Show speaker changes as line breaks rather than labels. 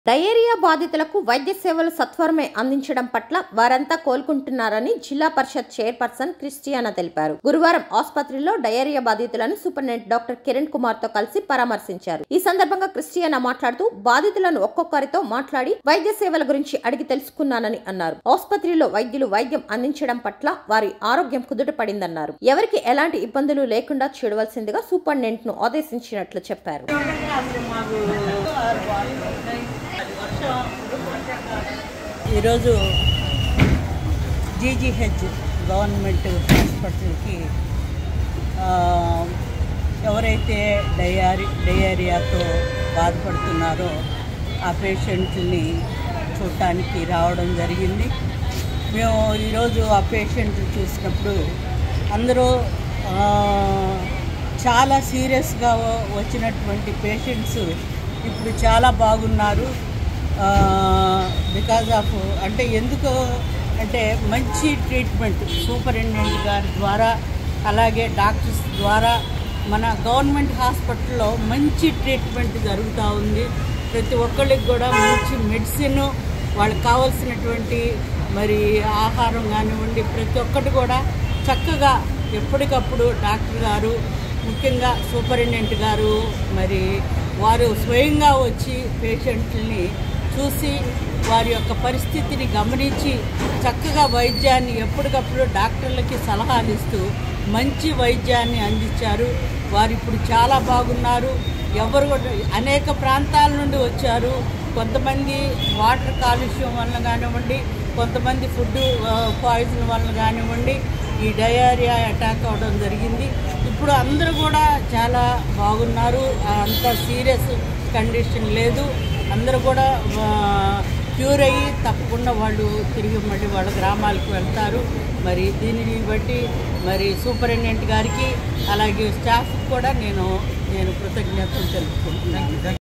Diarrhoea బాధితులకు వైద్య సేవలు సత్వరమే అందించడం పట్ల వారంతా కోలుకుంటున్నారని జిల్లా పరిషత్ చైర్పర్సన్ క్రిస్టియానా తెలిపారు. గురువారం ఆసుపత్రిలో డయేరియా బాధితులను సూపరింటెండెంట్ డాక్టర్ కిరణ్ కుమార్ తో కలిసి పరామర్శించారు. ఈ సందర్భంగా క్రిస్టియానా మాట్లాడుతూ బాధితులను ఒక్కొక్కరితో మాట్లాడి వైద్య సేవల గురించి అడిగి తెలుసుకున్నానని అన్నారు. ఆసుపత్రిలో వైద్యులు వైద్యం అందించడం పట్ల వారి ఆరోగ్యం కుదుటపడిందన్నారు. ఎవరికి ఎలాంటి ఇబ్బందులు లేకుండా చూడవలసిందిగా సూపరింటెండెంట్ ను ఆదేశించినట్లు చెప్పారు.
ఈరోజు జీజీహెచ్ గవర్నమెంట్ హాస్పిటల్కి ఎవరైతే డయేరియాతో బాధపడుతున్నారో ఆ పేషెంట్ని చూడటానికి రావడం జరిగింది. మేము ఈరోజు ఆ పేషెంట్ చూసినప్పుడు అందరూ చాలా సీరియస్గా వచ్చినటువంటి పేషెంట్స్ ఇప్పుడు చాలా బాగున్నారు. బికాజ్ ఆఫ్ అంటే ఎందుకు అంటే మంచి ట్రీట్మెంట్ సూపరింటెండెంట్ గారి ద్వారా అలాగే డాక్టర్స్ ద్వారా మన గవర్నమెంట్ హాస్పిటల్లో మంచి ట్రీట్మెంట్ జరుగుతూ ఉంది. ప్రతి ఒక్కళ్ళకి కూడా మంచి మెడిసిన్, వాళ్ళకి కావాల్సినటువంటి మరి ఆహారం కానివ్వండి, ప్రతి ఒక్కటి కూడా చక్కగా ఎప్పటికప్పుడు డాక్టర్ గారు, ముఖ్యంగా సూపరింటెండెంట్ గారు మరి వారు స్వయంగా వచ్చి పేషెంట్లని చూసి వారి యొక్క పరిస్థితిని గమనించి చక్కగా వైద్యాన్ని ఎప్పటికప్పుడు డాక్టర్లకి సలహాలు ఇస్తూ మంచి వైద్యాన్ని అందించారు. వారు ఇప్పుడు చాలా బాగున్నారు. ఎవరు అనేక ప్రాంతాల నుండి వచ్చారు. కొంతమంది వాటర్ కాలుష్యం వలన కానివ్వండి, కొంతమంది ఫుడ్ పాయిజన్ వలన కానివ్వండి ఈ డయేరియా అటాక్ అవ్వడం జరిగింది. ఇప్పుడు అందరూ కూడా చాలా బాగున్నారు. అంత సీరియస్ కండిషన్ లేదు. అందరూ కూడా క్యూర్ అయ్యి తప్పకుండా వాళ్ళు తిరిగి మళ్ళీ వాళ్ళ గ్రామాలకు వెళ్తారు. మరి దీనిని బట్టి మరి సూపరింటెండెంట్ గారికి అలాగే స్టాఫ్కి కూడా నేను కృతజ్ఞతలు తెలుపుకుంటున్నాను.